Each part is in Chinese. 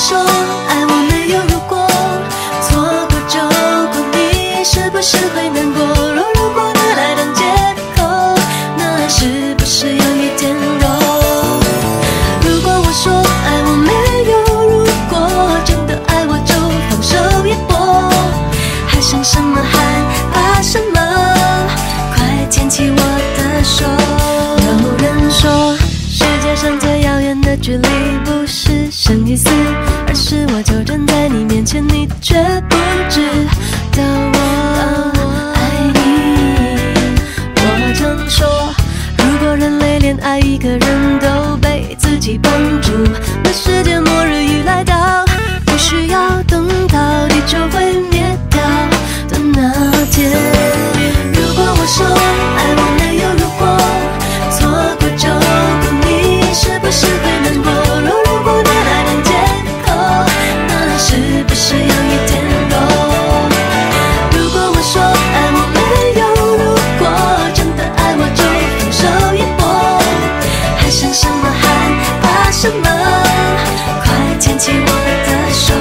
说爱我没有如果，错过就过，你是不是会难过？若如果拿来当借口，那是不是有一点肉？如果我说爱我没有如果，真的爱我就放手一搏，还想什么害怕什么？快牵起我的手。有人说世界上最遥远的距离不是生与死，而是我就站在你面前，你却不知道我爱你。我常说，如果人类连爱一个人都被自己绑住，那世界末日已来到，不需要等到地球会灭掉的那天。如果我说爱我没有如果，错过就过，你是不是会难过？若如果拿来当借口，那是不是有一点肉？如果我说爱我没有如果，真的爱我就放手一搏，还想什么害怕什么？快牵起我的手。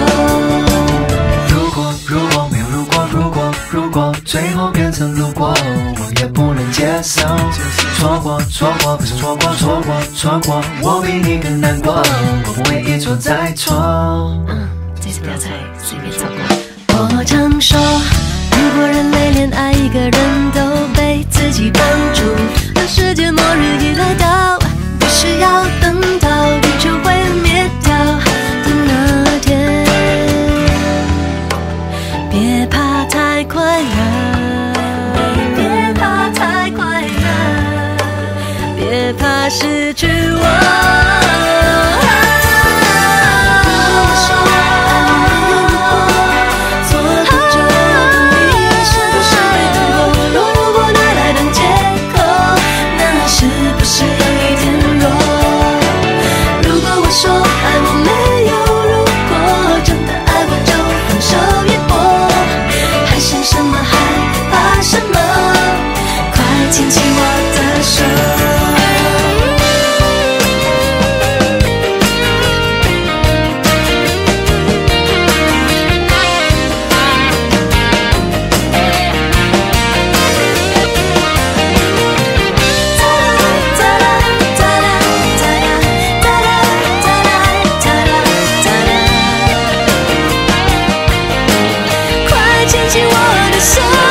如果没有如果最后变成如果，我也不能接受。错过不是错过，我比你更难过，我不会一错再错。 这次不要再随便错过。我常说，如果人类连爱一个人都被自己绑住，那世界末日已来到，不需要等到地球会灭掉的那天。别怕太快乐，别怕太快乐，别怕失去我。牵起我的手。快牵起我的手。